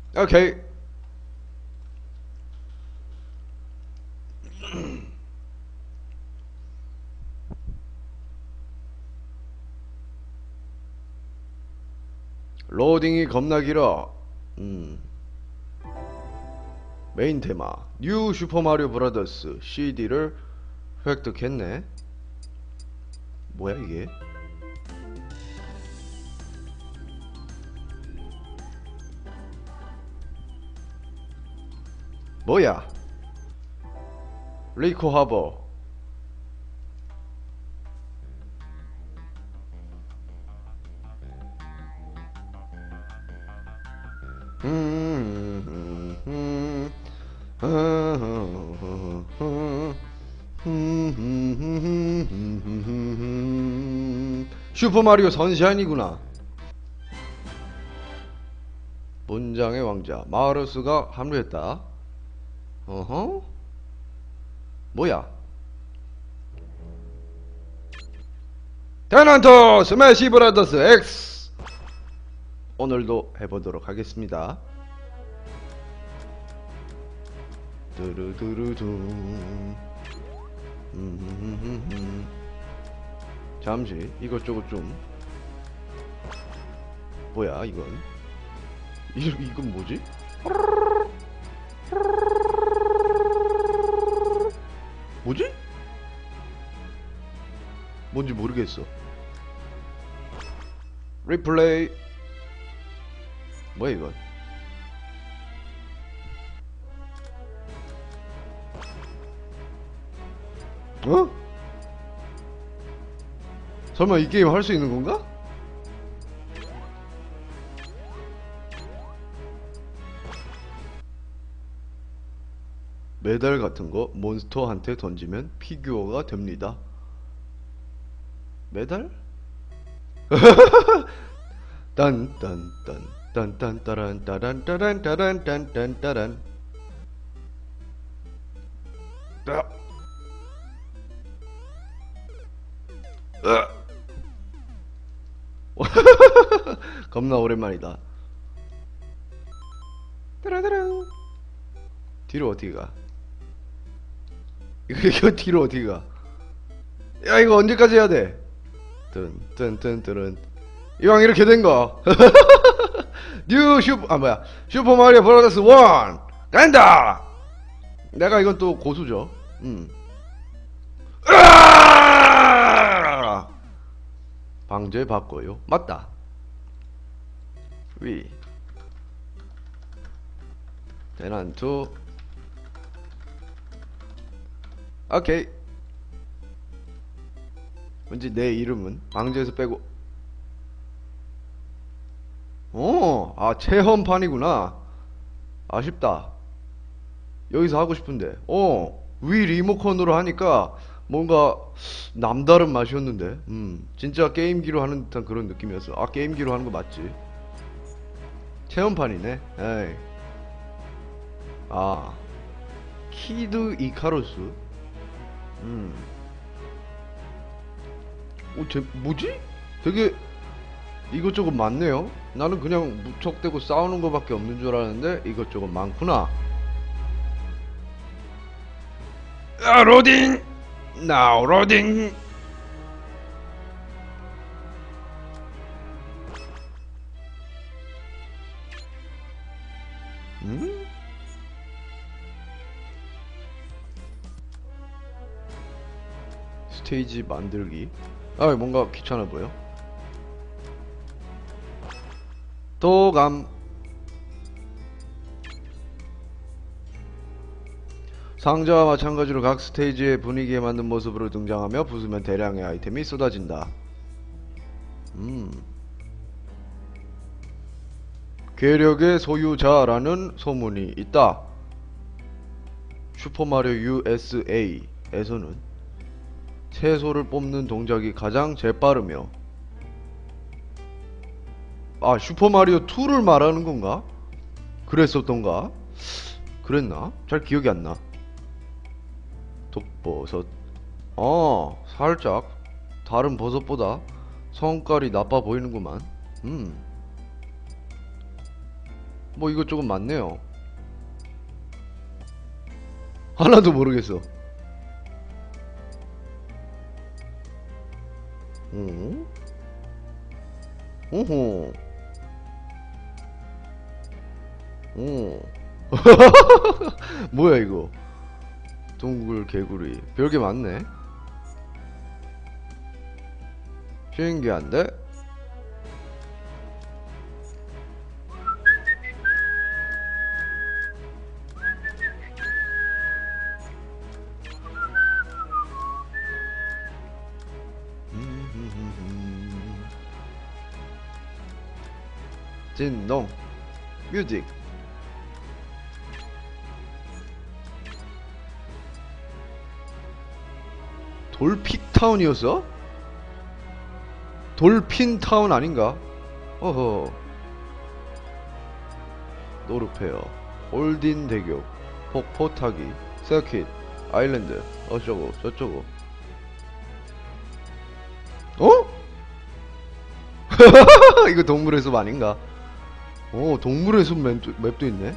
오케이. 로딩이 겁나 길어. 메인 테마 뉴 슈퍼마리오 브라더스 CD를 획득했네. 뭐야 이게? 뭐야? 리코 하버. 슈퍼마리오 선샤인이구나. 문장의 왕자 마르스가 합류했다. 어허? 뭐야? 테넌트 스매시 브라더스 X 오늘도 해보도록 하겠습니다. 두루두루둥. 잠시 이것저것 좀. 뭐야 이건? 이건 뭐지? 뭐지? 뭔지 모르겠어. 리플레이. 뭐야 이건? 어? 설마 이 게임 할 수 있는 건가? 메달 같은 거 몬스터한테 던지면 피규어가 됩니다. 메달? 딴딴딴 딴딴따란 따란 따란 따란 딴딴 따란. 겁나 오랜만이다. 따라따랑. 뒤로 어떻게 가? 이거 뒤로 어떻게 가? 야 이거 언제까지 해야 돼? 뜬뜬뜬뜬. 이왕 이렇게 된 거. 뉴 슈퍼 뭐야 슈퍼 마리오 브라더스 1 간다. 내가 이건 또 고수죠. 으아! 방제 바꿔요. 맞다. 위 대난투. 오케이. 왠지 내 이름은 방제에서 빼고. 아 체험판이구나. 아쉽다. 여기서 하고 싶은데. 위 리모컨으로 하니까 뭔가 남다른 맛이었는데. 진짜 게임기로 하는 듯한 그런 느낌이었어. 아 게임기로 하는 거 맞지? 체험판이네. 에이. 아 키드 이카루스. 뭐지? 되게 이것저것 많네요. 나는 그냥 무턱대고 싸우는 거밖에 없는 줄 알았는데 이것저것 많구나. 아 로딩. Now 로딩. 스테이지 만들기. 아 뭔가 귀찮아 보여. 도감. 상자와 마찬가지로 각 스테이지의 분위기에 맞는 모습으로 등장하며 부수면 대량의 아이템이 쏟아진다. 괴력의 소유자라는 소문이 있다. 슈퍼마리오 USA에서는 채소를 뽑는 동작이 가장 재빠르며. 아 슈퍼마리오 2를 말하는 건가? 그랬었던가? 그랬나? 잘 기억이 안 나. 독버섯. 살짝 다른 버섯보다 성깔이 나빠 보이는구만. 뭐 이것저것 많네요. 하나도 모르겠어. 오? 오호. 오. 뭐야 이거? 동굴 개구리. 별게 많네. 신기한데? 진동 뮤직. 돌픽타운이었어? 돌핀타운 아닌가? 어허. 노르페어 올딘 대교 폭포 타기 서킷 아일랜드 어쩌고 저쩌고. 어? 이거 동물의 숲 아닌가? 오, 동물의 숲 맵도 있네.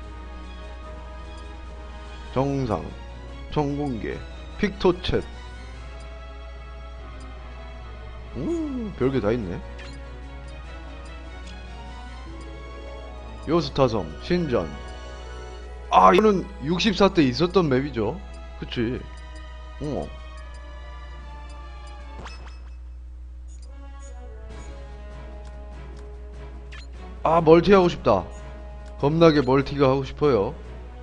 정상 청공개 픽토챗. 별게 다 있네. 요스타섬 신전. 아, 이거는 64 때 있었던 맵이죠. 그치. 어. 아, 멀티 하고 싶다. 겁나게 멀티가 하고 싶어요.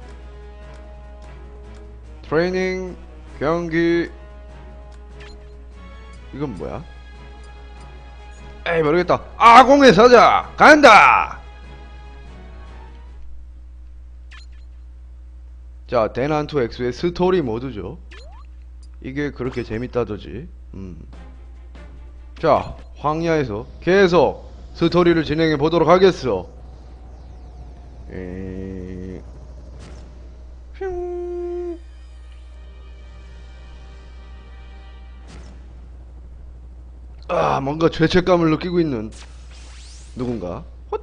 트레이닝 경기. 이건 뭐야? 에이, 모르겠다. 아공의 사자 간다. 자, 대난투 X의 스토리 모드죠. 이게 그렇게 재밌다더지. 자, 황야에서 계속 스토리를 진행해 보도록 하겠어. 아, 뭔가 죄책감을 느끼고 있는 누군가. 헛.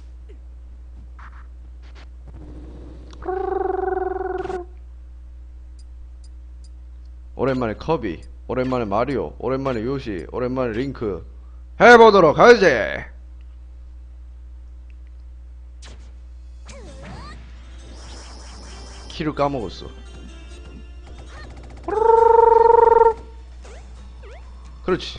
오랜만에 커비, 오랜만에 마리오, 오랜만에 요시, 오랜만에 링크 해보도록 하지. 키를 까먹었어. 그렇지.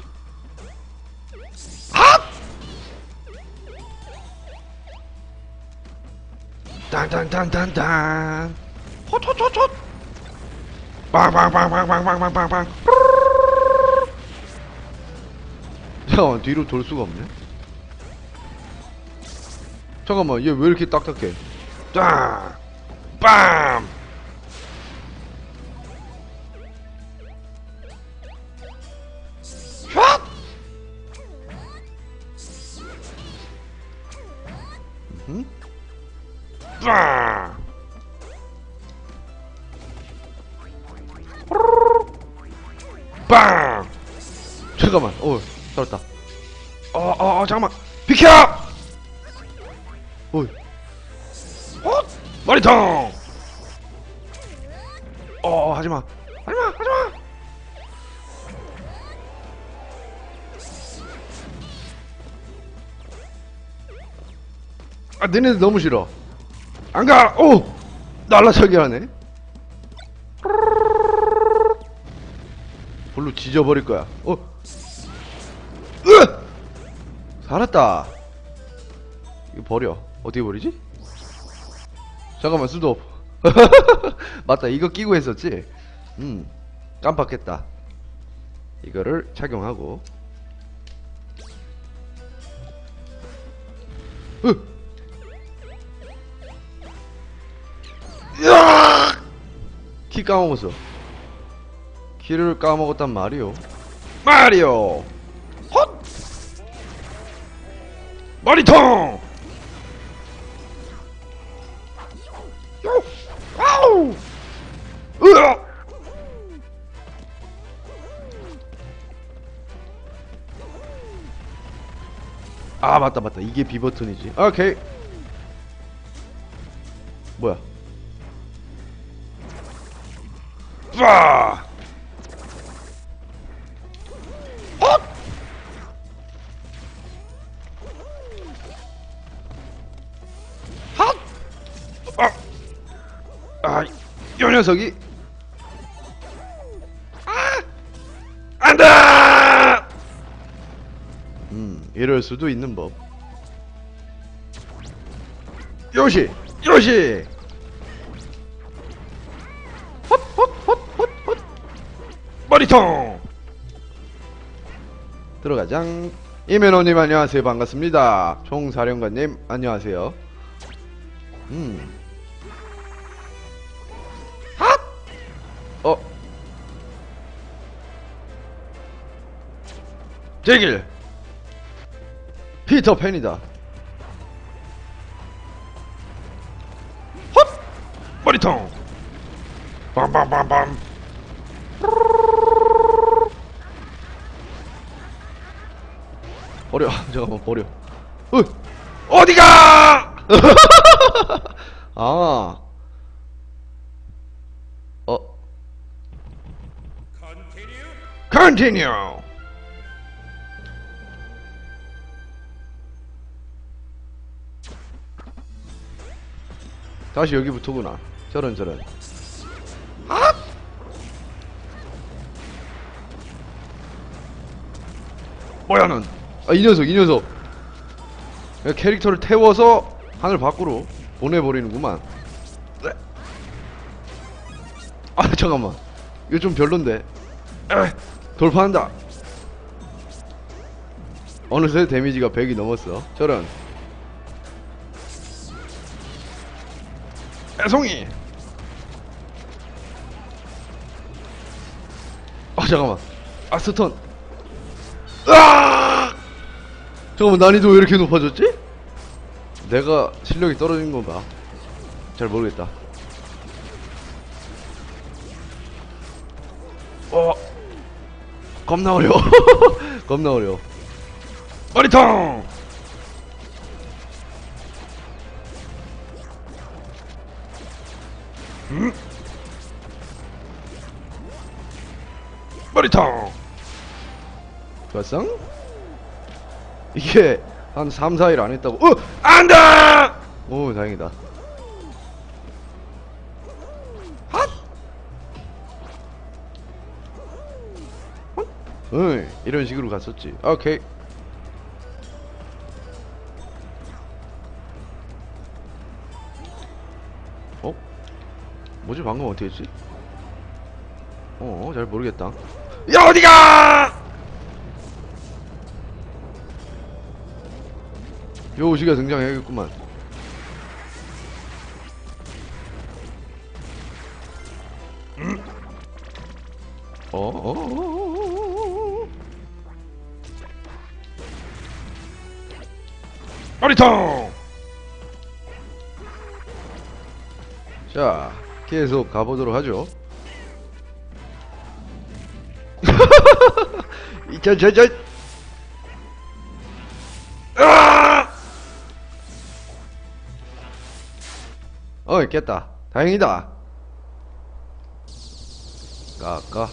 딴딴딴딴딴 헛헛헛헛 빵빵빵빵빵빵빵빵. 잠깐만, 뒤로 돌 수가 없네. 잠깐만, 얘 왜 이렇게 딱딱해? 딱 빰. 샷. 빵. 빵. 잠깐만. 살았다. 잠깐만. 비켜. 어이. 머리통. 하지마. 하지마. 아, 너네들 너무 싫어. 안 가. 오, 날라차기 하네. 볼로 지져버릴 거야. 살았다. 이거 버려. 어떻게 버리지? 잠깐만, 수도. 맞다, 이거 끼고 했었지. 깜빡했다. 이거를 착용하고. 키 까먹었어. 키를 까먹었단 말이오. 마리오 헛. 머리통. 와우. 으아. 아, 맞다. 이게 B 버튼이지. 오케이. 뭐야? 빠! 헛! 헛! 요 녀석이 안돼! 이럴 수도 있는 법. 요시! 요시! 헛! 머리통! 들어가장. 이면호님 안녕하세요. 반갑습니다. 총사령관님 안녕하세요. 핫! 제길! 피터팬이다. 헛! 머리통! 빰빰빰빰. 버려. 잠깐만 버려. 어디가! 아. Continue. 다시 여기부터구나. 저런. 아! 뭐야 넌? 이 녀석. 캐릭터를 태워서 하늘 밖으로 보내버리는구만. 잠깐만. 이거 좀 별론데. 돌파한다. 어느새 데미지가 100이 넘었어. 저런. 애송이. 잠깐만. 스턴. 잠깐만, 난이도 왜 이렇게 높아졌지? 내가 실력이 떨어진 건가? 잘 모르겠다. 겁나 어려워. 겁나 어려워. 머리통! 머리통! 좋았어? 이게 한 3, 4일 안 했다고. 안 돼! 오, 다행이다. 핫! 이런 식으로 갔었지. 오케이. 뭐지? 방금 어떻게 했지? 잘 모르겠다. 야, 어디가! 요시가 등장해야겠구만. 머리통! 자, 계속 가보도록 하죠. 깼다. 다행이다. 까까.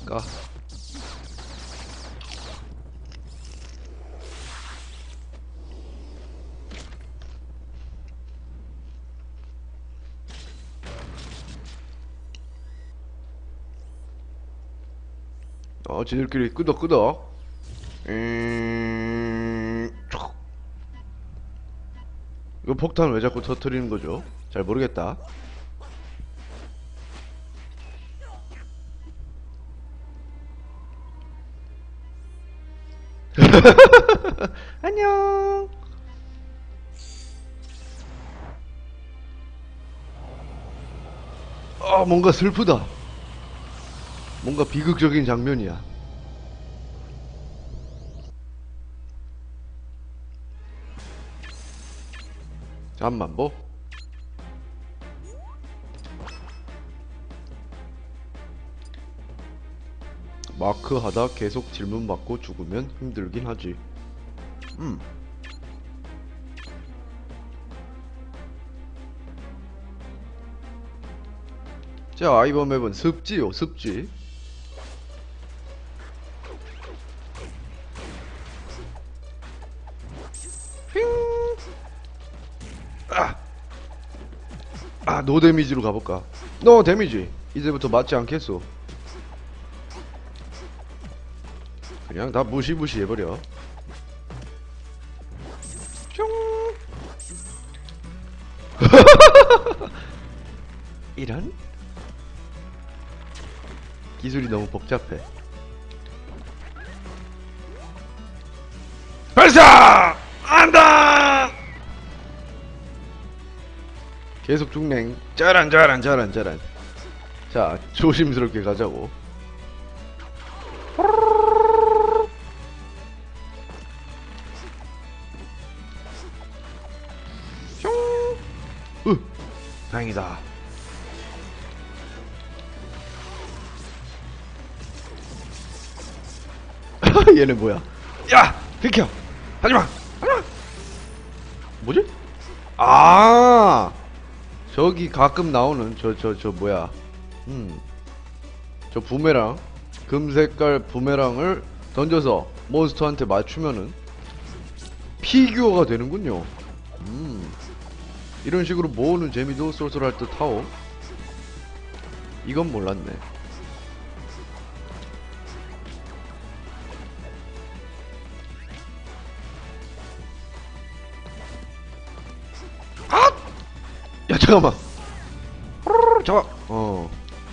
지들끼리 끄덕끄덕. 이거 폭탄 왜 자꾸 터트리는 거죠? 잘 모르겠다. 안녕. 뭔가 슬프다. 뭔가 비극적인 장면이야. 잠만 뭐? 마크 하다 계속 질문 받고 죽으면 힘들긴 하지. 자, 이번 맵은 습지요, 습지. 노 데미지로 가볼까? 노 데미지. 이제부터 맞지 않겠소. 그냥 다 무시무시 해버려. 뿅. 이런? 기술이 너무 복잡해. 발사! 안다! 계속 죽냉. 짜란. 자, 조심스럽게 가자고. 다행이다. 얘는 뭐야? 야! 비켜! 하지마! 뭐지? 아! 저기 가끔 나오는 저 뭐야? 저 부메랑, 금색깔 부메랑을 던져서 몬스터한테 맞추면은 피규어가 되는군요. 이런 식으로 모으는 재미도 쏠쏠할 듯하오. 이건 몰랐네. 아! 야, 잠깐만. 잠깐.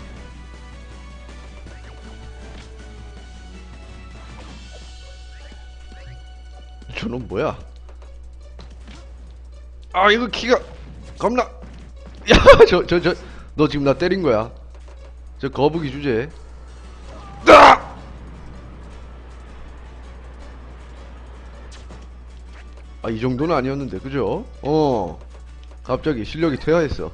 저놈 뭐야? 아, 이거 키가 겁나. 야, 너 지금 나 때린 거야. 저 거북이 주제. 아, 이 정도는 아니었는데, 그죠? 갑자기 실력이 퇴화했어.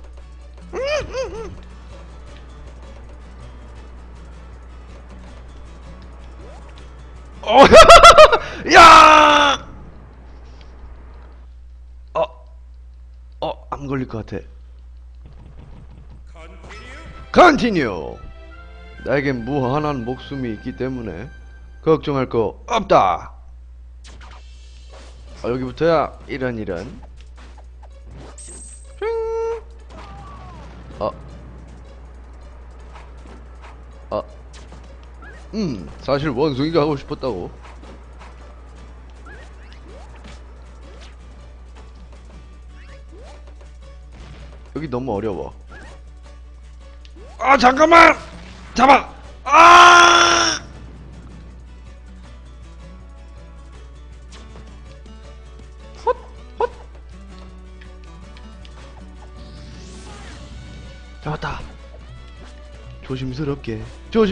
야! 안 걸릴 것 같아. 컨티뉴. 나에겐 무한한 목숨이 있기 때문에 걱정할 거 없다. 여기부터야. 이런. 사실 원숭이가 하고 싶었다고. 여기 너무 어려워. 아, 잠깐만! 잡아! 아! 헛! 잡았다. 조심스럽게.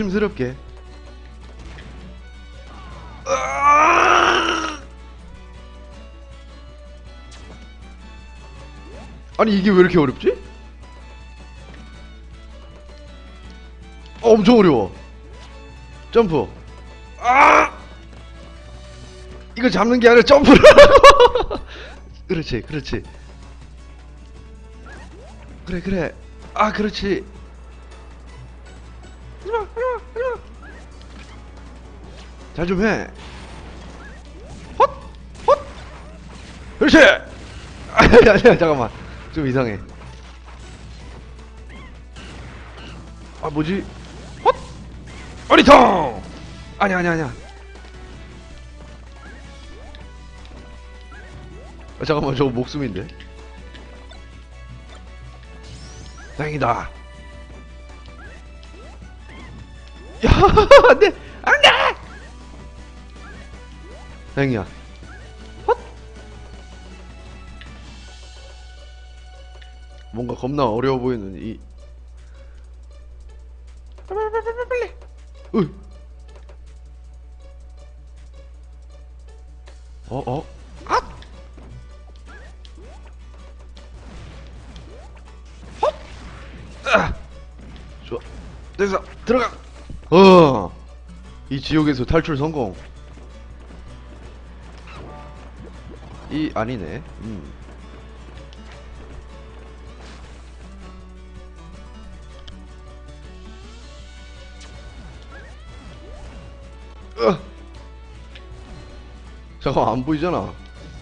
아니, 이게 왜 이렇게 어렵지? 엄청 어려워. 점프. 이거 잡는 게 아니라 점프를 하라고. 그렇지. 그래. 그렇지. 하지마. 잘 좀 해. 헛. 그렇지. 아니야, 잠깐만. 좀 이상해. 뭐지? 헛! 어리통! 아니야. 잠깐만, 저거 목숨인데? 다행이다. 야, 안돼! 다행이야. 헛! 뭔가 겁나 어려워 보이는 이. 빨리. 좋아. 됐어. 들어가. 이 지옥에서 탈출 성공. 아니네. 잠깐만, 안 보이잖아.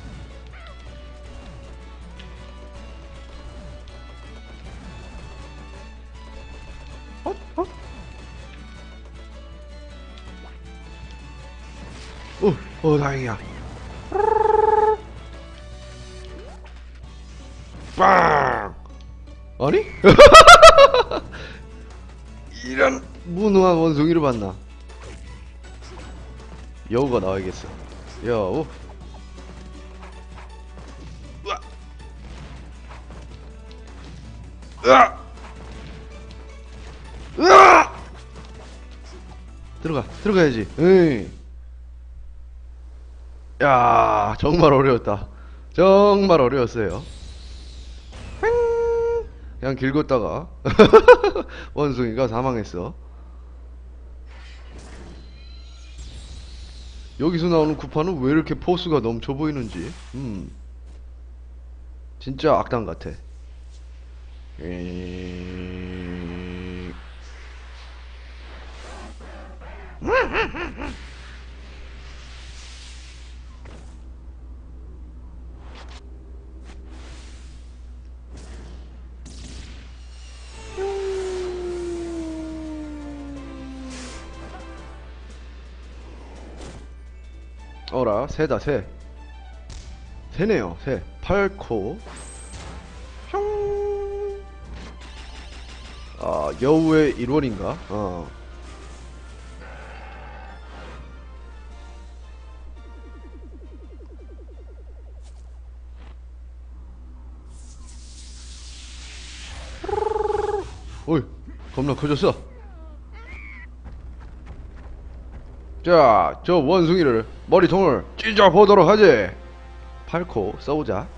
다행이야. 빵! 아니? 이런 무능한 원숭이를 봤나? 여우가 나와야겠어. 여우. 으아! 으아! 으아! 들어가야지. 에이. 야, 정말 어려웠다. 정말 어려웠어요. 그냥 길 걷다가 원숭이가 사망했어. 여기서 나오는 쿠파는 왜 이렇게 포스가 넘쳐 보이는지. 진짜 악당 같아. 어라, 새다, 새. 새네요, 새. 8코. 뿅. 아, 여우의 1월인가? 어이, 겁나 커졌어. 자, 저 원숭이를 머리통을 찢어보도록 하지. 8코 써보자.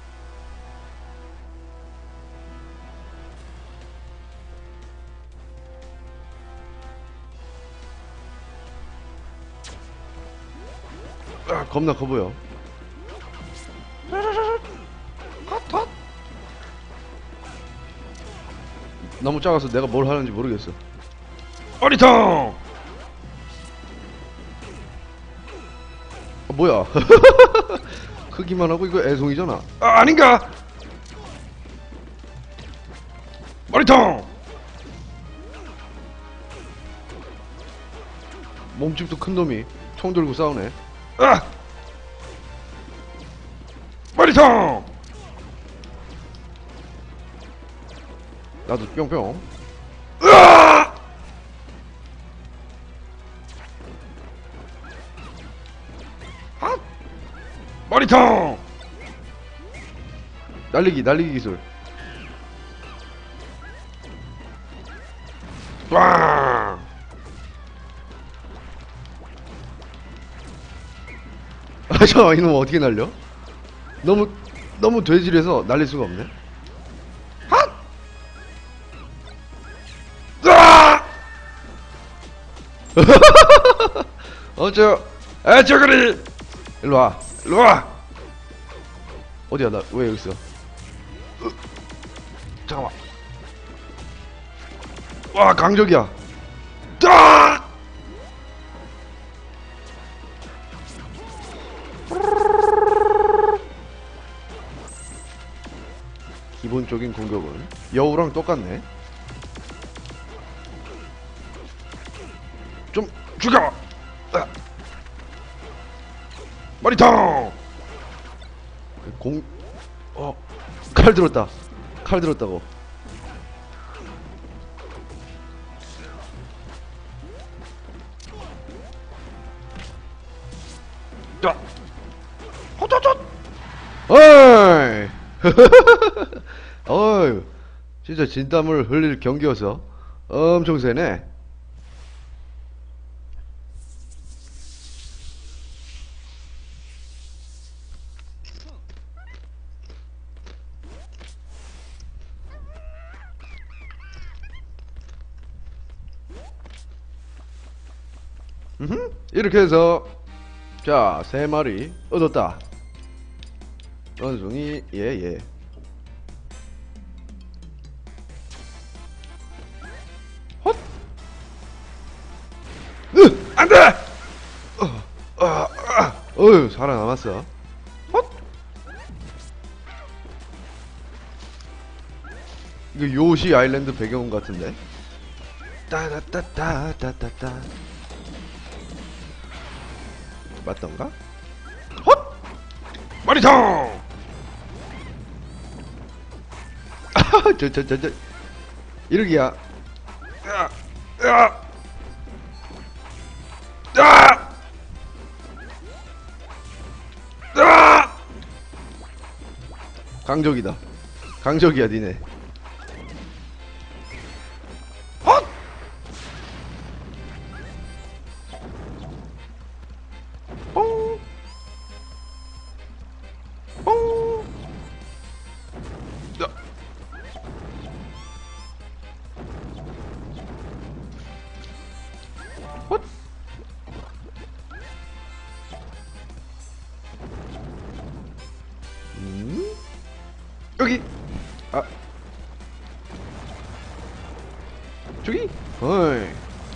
겁나 커 보여. 너무 작아서 내가 뭘 하는지 모르겠어. 머리통! 뭐야? 크기만 하고 이거 애송이잖아. 아닌가? 머리통! 몸집도 큰 놈이 총 들고 싸우네. 머리통! 나도 뿅뿅. 머리통! 날리기 기술. 빵! 잠깐만, 이놈 어떻게 날려? 너무 돼지라서 날릴 수가 없네. 핫! 저거리! 일로와. 어디야, 나 왜 여기 있어? 잠깐만. 와, 강적이야. 기본적인 공격은 여우랑 똑같네. 좀 죽여. 머리통. 칼 들었다. 칼 들었다고. 자, 호쩌쩌. 어이. 어휴, 진짜 진땀을 흘릴 경기여서 엄청 세네. 이렇게 해서 자, 3마리 얻었다. 원숭이 예. 헛! 안돼! 어휴, 살아남았어. 헛! 이거 요시 아일랜드 배경 같은데? 따다따따따따따. 맞던가? 헛! 머리통! 저 이러기야. 으아! 으아! 으아! 으아! 강적이다. 강적이야 니네. 헛! 뽕! 뽕! 야. 헛! 여기. 아. 저기. 어이.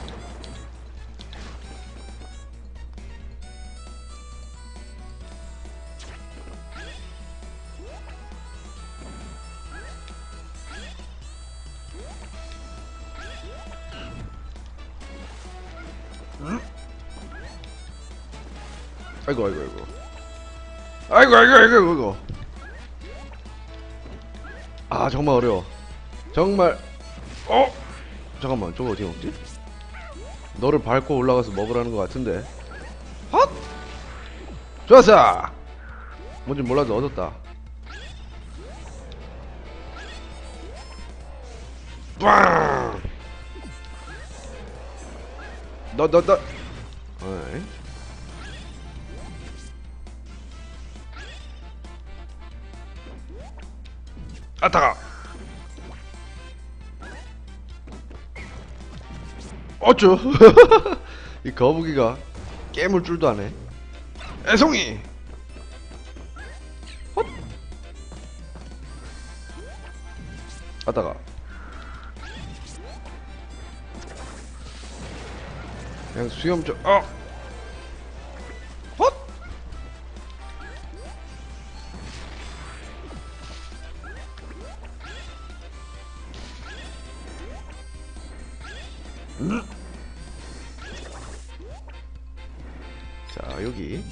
아이고 아이고 아이고. 아이고 아이고 아이고 아이고. 아 정말 어려워. 정말. 어? 잠깐만 저거 어떻게 먹지? 너를 밟고 올라가서 먹으라는 것 같은데. 헛! 좋았어! 뭔지 몰라도 얻었다. 빵! 너 어이. 아따가! 어쭈! 이 거북이가 깨물 줄도 아네. 애송이! 헛! 아따가. 그냥 수염 좀, 헛! 자, 여기.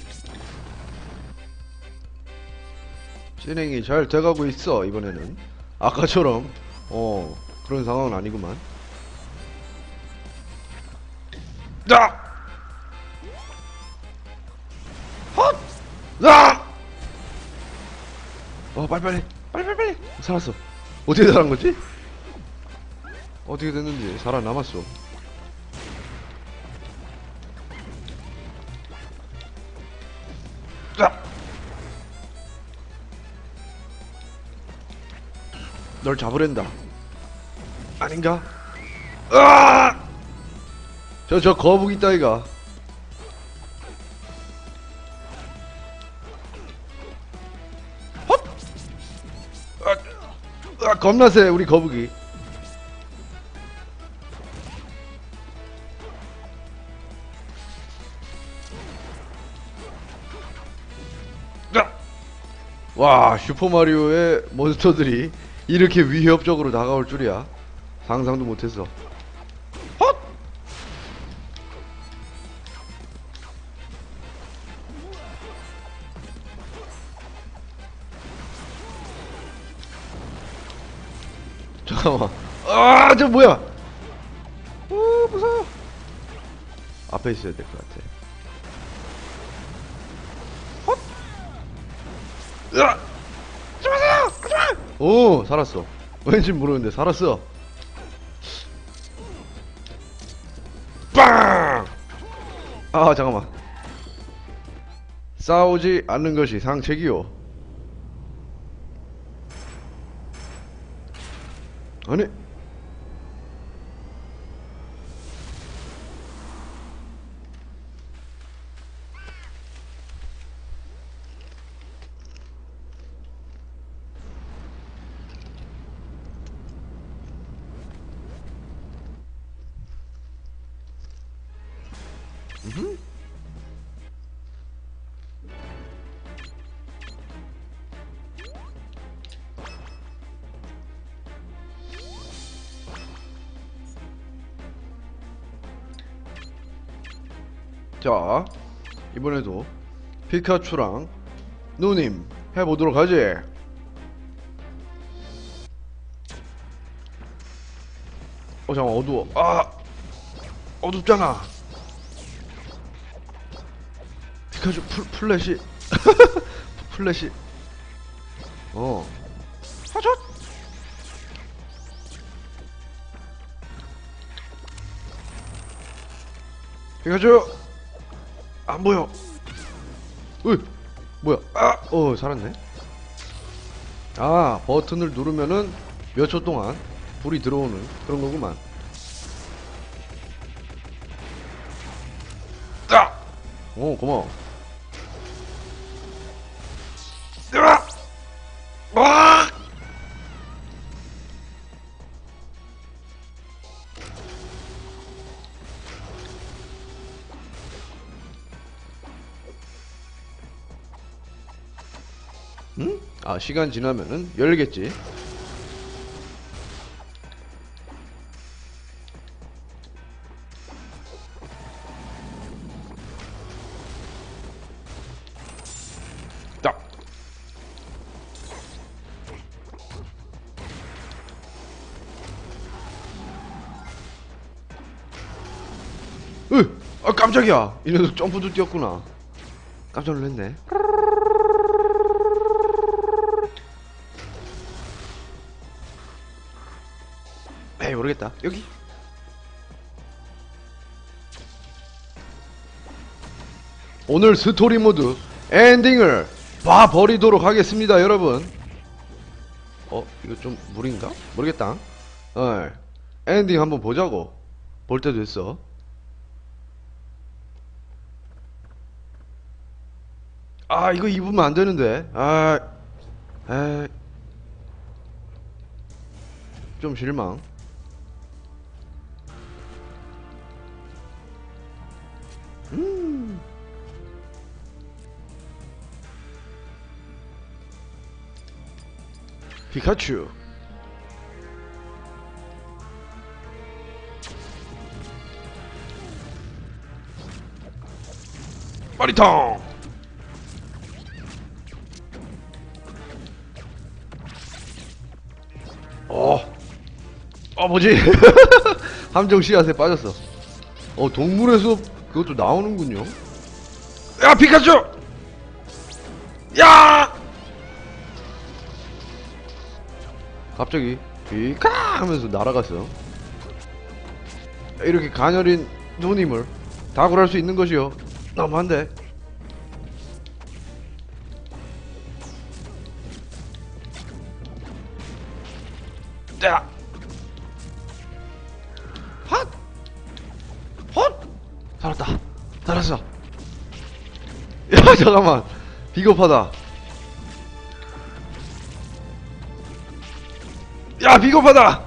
진행이 잘 돼가고 있어, 이번에는. 아까처럼, 그런 상황은 아니구만. 자! 헛! 야! 빨리. 살았어. 어떻게 살은 거지? 어떻게 됐는지 살아남았어. 자! 널 잡으랜다. 아닌가? 으아! 저 거북이 따위가. 헛! 겁나 세, 우리 거북이. 와, 슈퍼마리오의 몬스터들이 이렇게 위협적으로 다가올 줄이야. 상상도 못했어. 헛! 잠깐만. 아, 저 뭐야? 무서워. 앞에 있어야 될 것 같아. 헛! 으아! 하지마세요! 하지마! 오, 살았어. 왠지 모르는데 살았어. 빵! 아, 잠깐만. 싸우지 않는 것이 상책이요. 아니. 자, 이번에도 피카츄랑 누님 해보도록 하지. 잠깐 어두워. 어둡잖아. 피카츄 플래시. 플래시. 하자. 피카츄 안 보여. 으이, 뭐야? 살았네. 버튼을 누르면은 몇 초 동안 불이 들어오는 그런 거구만. 고마워. 응? 시간 지나면은 열겠지. 딱. 깜짝이야. 이 녀석 점프도 뛰었구나. 깜짝 놀랐네. 에이, 모르겠다. 여기. 오늘 스토리 모드 엔딩을 봐버리도록 하겠습니다, 여러분. 이거 좀 무리인가? 모르겠다. 엔딩 한번 보자고. 볼 때도 됐어. 이거 입으면 안 되는데. 좀 실망. 피카츄. 머리통. 뭐지? 함정 씨앗에 빠졌어. 동물의 숲 그것도 나오는군요. 야, 피카츄! 야! 갑자기 피카 하면서 날아갔어. 이렇게 가녀린 누님을 다굴할 수 있는 것이요. 너무한데. 자, 헛! 헛! 살았다. 살았어. 야, 잠깐만. 비겁하다. 야, 비겁하다.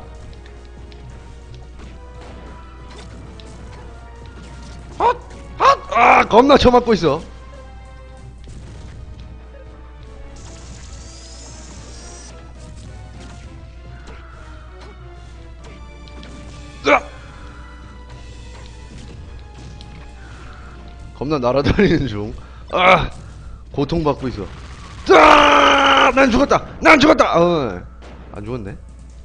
헛! 헛! 겁나 쳐맞고 있어. 겁나 날아다니는 중. 고통받고 있어. 난 죽었다. 난 죽었다. 안 죽었네.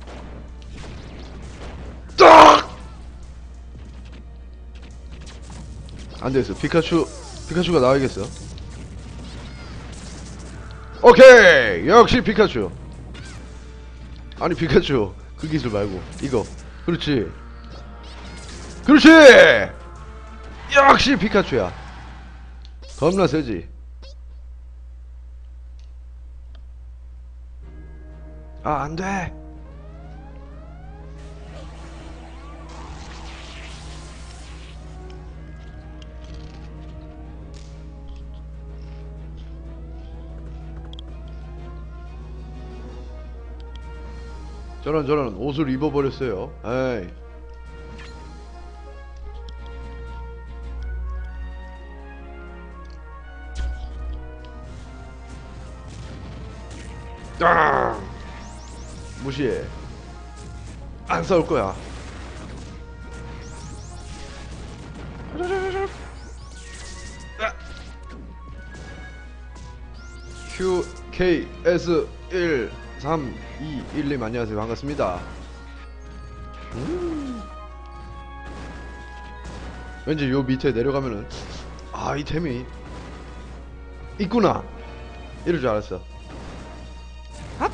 안 됐어. 피카츄가 나와야겠어. 오케이. 역시 피카츄. 아니, 피카츄. 그 기술 말고 이거. 그렇지. 그렇지. 역시 피카츄야. 겁나 세지. 안돼. 저런 옷을 입어버렸어요. 에이. 무시해. 안 싸울 거야. QKS13212 안녕하세요. 반갑습니다. 왠지 요 밑에 내려가면은 아이템이 있구나 이럴 줄 알았어. 핫!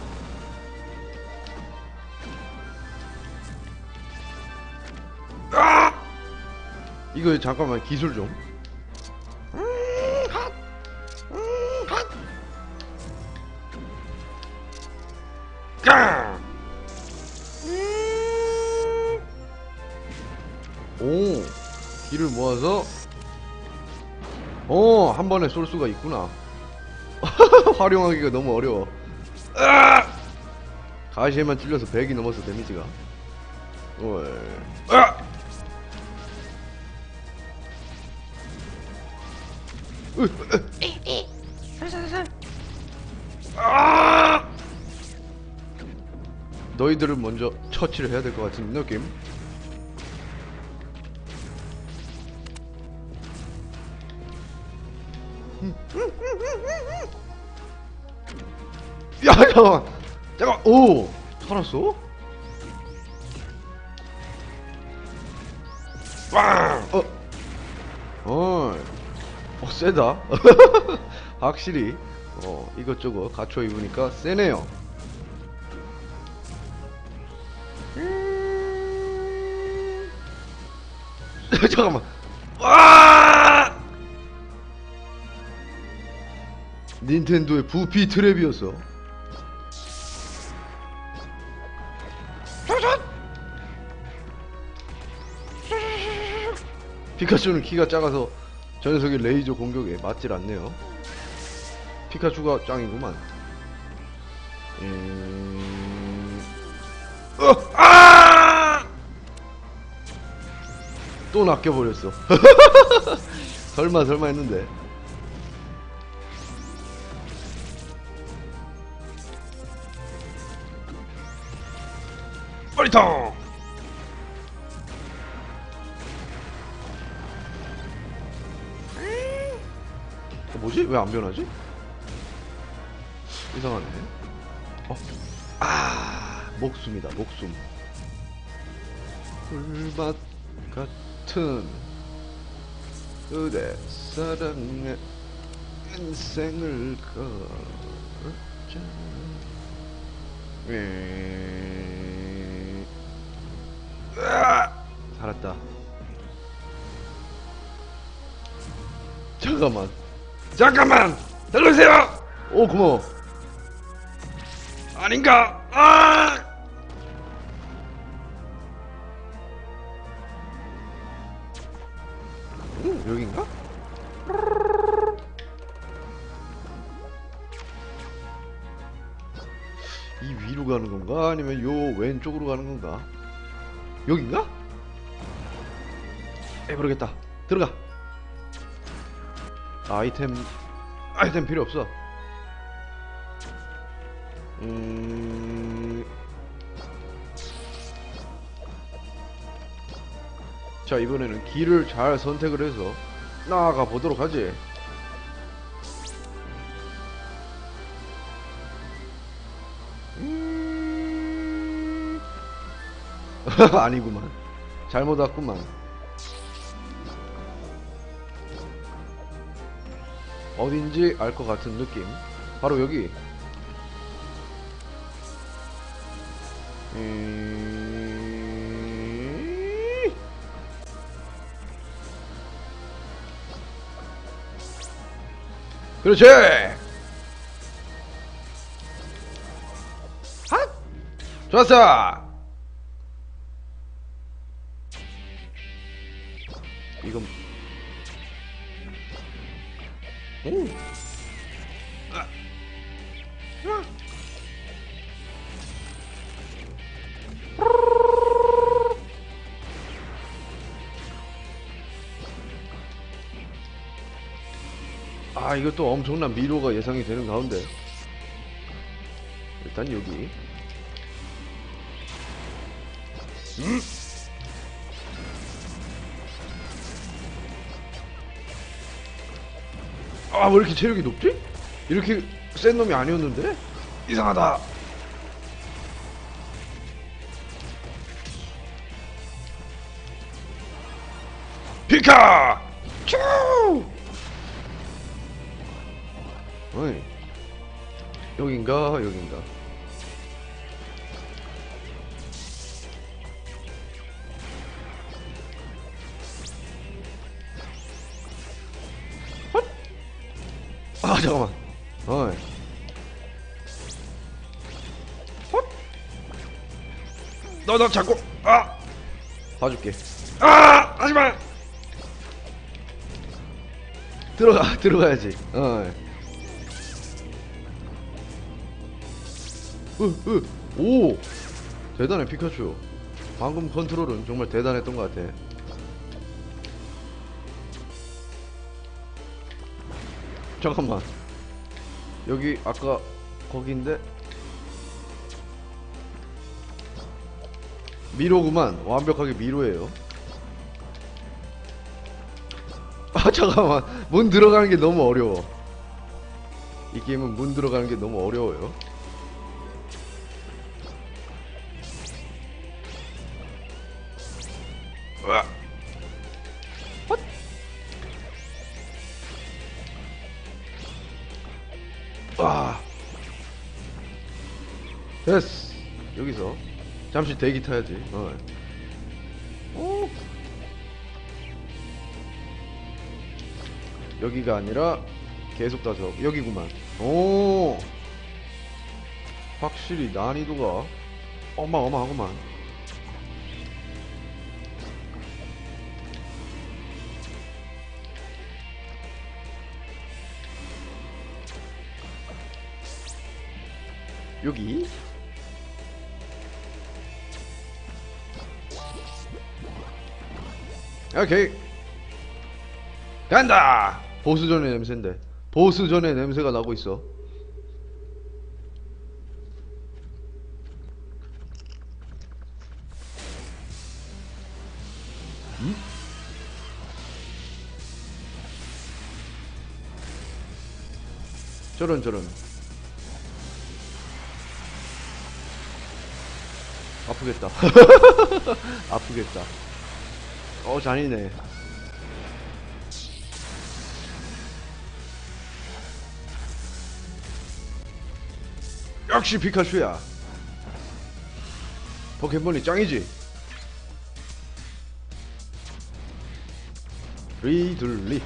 이거 잠깐만 기술 좀. 핫! 핫! 깡! 오, 기를 모아서 한 번에 쏠 수가 있구나. 활용하기가 너무 어려워. 가시에만 찔려서 100이 넘었어 데미지가. 너희들은 먼저 처치를 해야 될 것 같은 느낌. 야, 잠깐, 오, 살았어? 빵! 세다. 확실히, 이것저것 갖춰 입으니까 세네요. 잠깐만. 와! 닌텐도의 부피 트랩이었어. 피카츄는 키가 작아서 저 녀석의 레이저 공격에 맞질 않네요. 피카츄가 짱이구만. 또 낚여버렸어. 설마 했는데. 머리통! 뭐지? 왜 안 변하지? 이상하네. 목숨이다, 목숨. 불맛 같은 그대 사랑에 인생을 걸자. 살았다. 잠깐만 달려주세요. 오, 고마워. 아닌가? 여긴가? 이 위로 가는 건가? 아니면 요 왼쪽으로 가는 건가? 여긴가? 모르겠다. 들어가. 아이템 필요 없어. 자, 이번에는 길을 잘 선택을 해서 나아가 보도록 하지. 아니구만. 잘못 왔구만. 어딘지 알 것 같은 느낌. 바로 여기. 그렇지. 핫! 좋았어. 이건 이것도 엄청난 미로가 예상이 되는 가운데 일단 여기 왜 이렇게 체력이 높지? 이렇게 센 놈이 아니었는데? 이상하다. 피카! 츄! 어이. 여긴가? 여긴가? 헛! 아, 잠깐만. 어이. 헛! 너 자꾸, 아! 봐줄게. 아! 하지마! 들어가야지. 오! 대단해, 피카츄. 방금 컨트롤은 정말 대단했던 것 같아. 잠깐만. 여기, 아까, 거기인데? 미로구만. 완벽하게 미로예요. 아, 잠깐만. 문 들어가는 게 너무 어려워. 이 게임은 문 들어가는 게 너무 어려워요. 으악. 헛. 아. 됐어. 여기서 잠시 대기 타야지. 오. 여기가 아니라 계속 따져. 여기구만. 오. 확실히 난이도가 어마어마하구만. 여기 오케이 간다. 보스전의 냄새인데 보스전의 냄새가 나고 있어. 응? 저런 아프겠다. 아프겠다. 잔인해. 역시 피카츄야. 포켓몬이 짱이지. 리둘리.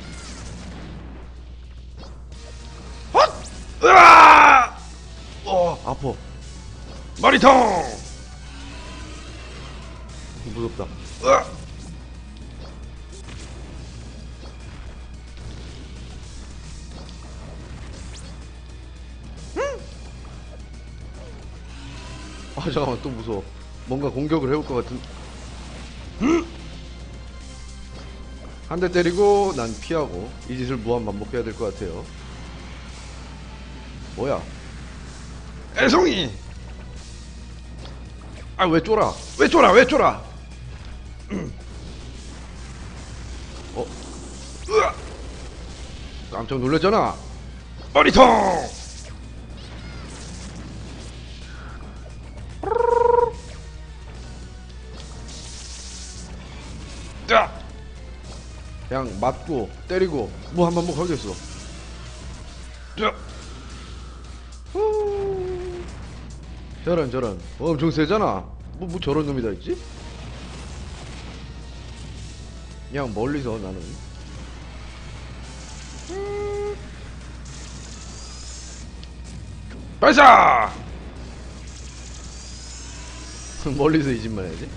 헛! 으아! 아파. 머리통! 무섭다. 으아! 잠깐만, 또 무서워. 뭔가 공격을 해올 것 같은. 한 대 때리고 난 피하고 이 짓을 무한 반복해야 될 것 같아요. 뭐야? 애송이! 아, 왜 쫄아? 왜 쫄아? 왜 쫄아? 으아! 깜짝 놀랐잖아. 머리통! 야! 그냥 맞고 때리고 무한 반복하겠어. 야! 저런 엄청 세잖아. 뭐 저런 놈이 다 있지? 그냥 멀리서 나는 발사! 멀리서 이 짓만 해야지.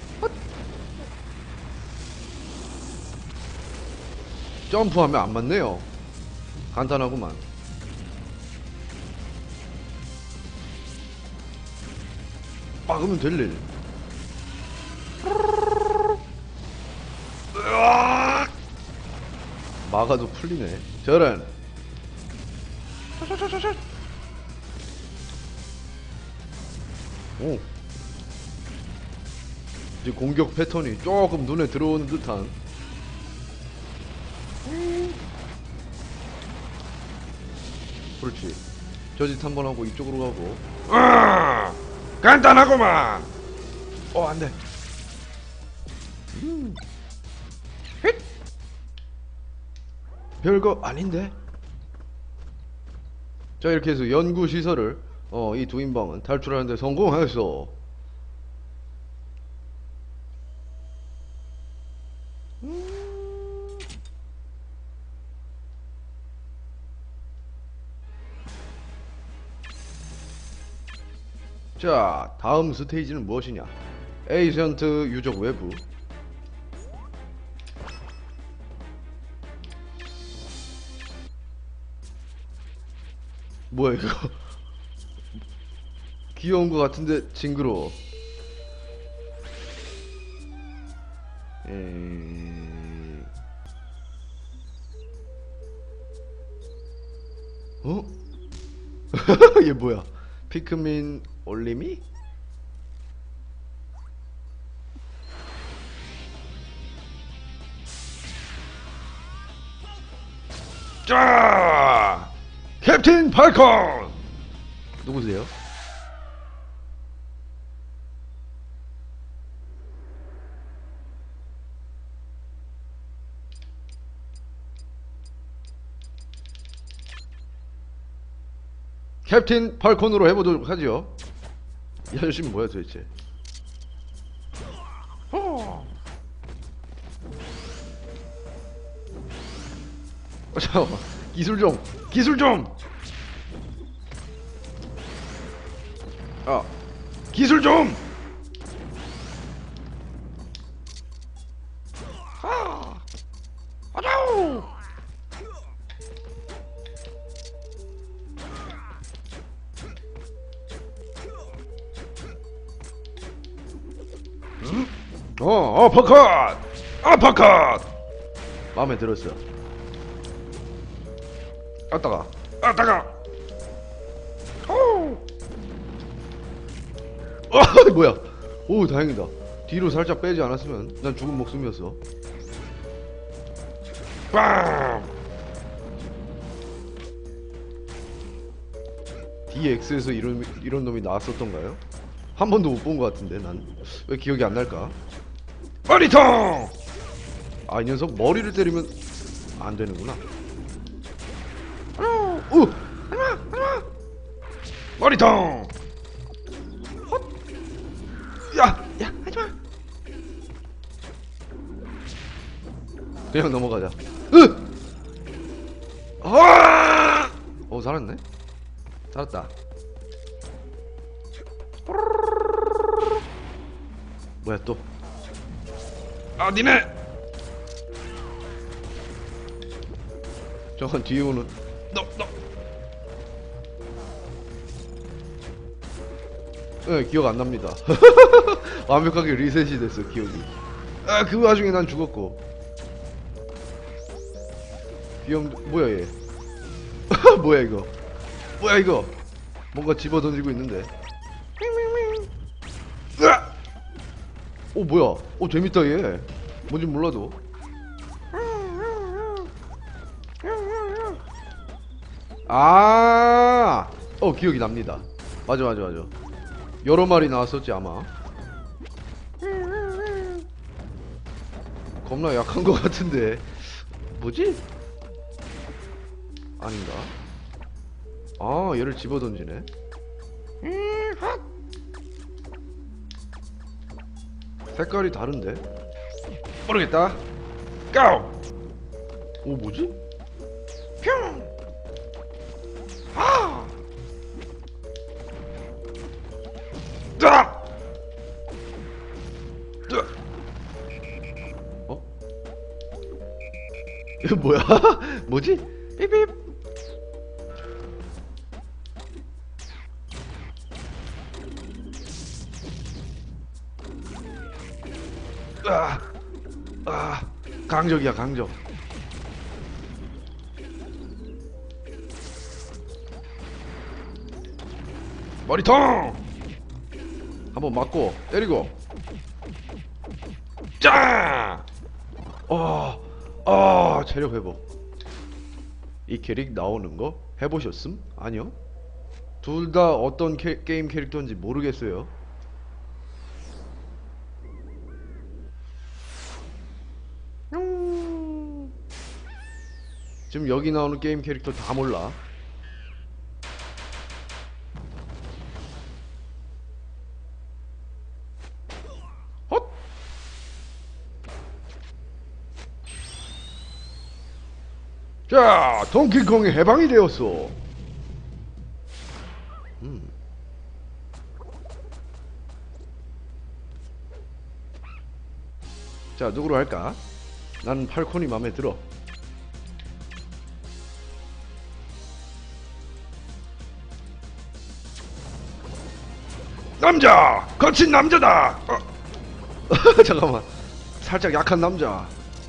점프하면 안 맞네요. 간단하구만. 막으면 될 일. 막아도 풀리네. 저런. 오. 이제 공격 패턴이 조금 눈에 들어오는 듯한. 그렇지. 저짓 한번 하고 이쪽으로 가고. 간단하구만. 안돼. 힛! 별거 아닌데. 자, 이렇게 해서 연구시설을 이 두 인방은 탈출하는데 성공했어. 자, 다음 스테이지는 무엇이냐? 에이전트 유적 외부. 뭐야 이거? 귀여운 거 같은데 징그러워. 어? 얘 뭐야? 피크민 올림이? 자! 캡틴 팔콘! 누구세요? 캡틴 팔콘으로 해보도록 하죠. 이 아저씨는 뭐야 도대체? 잠깐만, 기술 좀! 기술 좀! 기술 좀! 아자우! 어퍼컷! 어퍼컷! 마음에 들었어. 아따가! 아따가! 뭐야? 오, 다행이다. 뒤로 살짝 빼지 않았으면 난 죽은 목숨이었어. 빵! DX에서 이런 놈이 나왔었던가요? 한 번도 못 본 것 같은데 난 왜 기억이 안 날까? 머리통! 이 녀석 머리를 때리면 안 되는구나. 하지마! 머리통! 헛! 야, 하지마! 그냥 넘어가자. 살았네? 살았다. 뭐야 또? 니네! 저건 뒤에 오는 너! 네, 기억 안 납니다. 완벽하게 리셋이 됐어, 기억이. 그 와중에 난 죽었고. 뭐야 얘? 뭐야 이거? 뭐야 이거? 뭔가 집어 던지고 있는데. 뭐야? 재밌다 얘. 뭔지 몰라도. 기억이 납니다. 맞아. 여러 마리 나왔었지 아마. 겁나 약한 것 같은데. 뭐지? 아닌가? 얘를 집어던지네. 색깔이 다른데? 모르겠다. 고! 뭐지? 뿅! 뜨악! 이거 뭐야? 뭐지? 삐삐. 강적이야, 강적. 머리통! 한번 맞고 때리고. 짜! 체력 회복. 이 캐릭 나오는 거 해보셨음? 아니요? 둘 다 어떤 게임 캐릭터인지 모르겠어요. 지금 여기 나오는 게임 캐릭터 다 몰라. 헛! 자, 동키콩이 해방이 되었어. 자, 누구로 할까? 난 팔콘이 마음에 들어. 남자! 거친 남자다! 잠깐만. 살짝 약한 남자.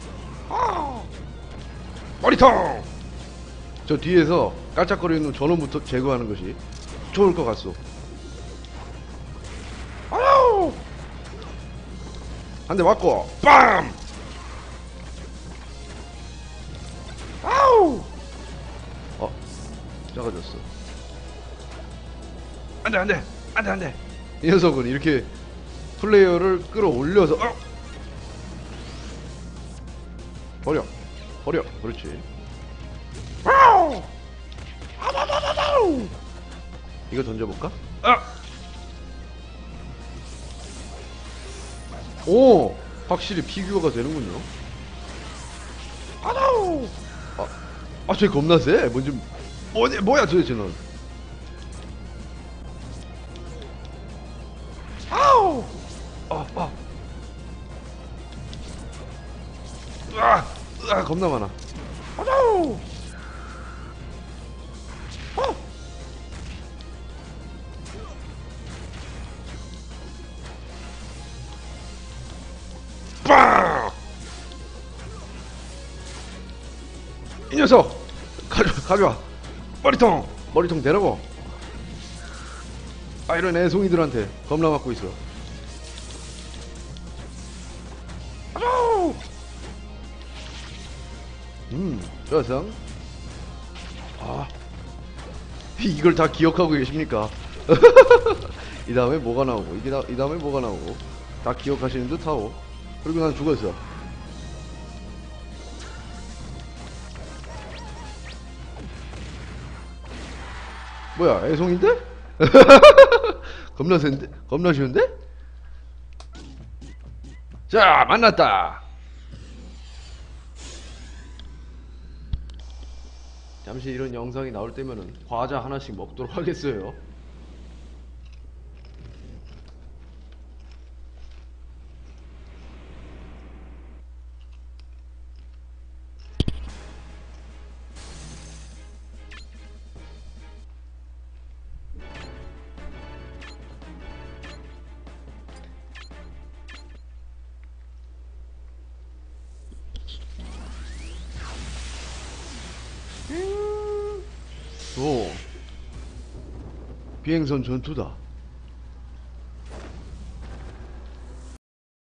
머리통! 저 뒤에서 깔짝거리는 저놈부터 제거하는 것이 좋을 것 같소. 아유! 한 대 맞고, 빰! 아우! 작아졌어. 안 돼, 안 돼! 안 돼, 안 돼! 이 녀석은 이렇게 플레이어를 끌어올려서, 버려. 버려. 그렇지. 이거 던져볼까? 오! 확실히 피규어가 되는군요. 쟤 겁나 세. 뭐야 도대체 넌. 아우! 겁나 많아. 아우! 빵! 이 녀석! 가져와. 머리통 대라고. 이런 애송이들한테 겁나 맞고 있어. 아우! 좋았어. 이걸 다 기억하고 계십니까? 이 다음에 뭐가 나오고, 이 다음에 뭐가 나오고, 다 기억하시는 듯 하고. 그리고 난 죽었어. 뭐야, 애송인데? 겁나 센데? 겁나 쉬운데? 자, 만났다. 잠시 이런 영상이 나올 때면은 과자 하나씩 먹도록 하겠어요. 오, 비행선 전투다.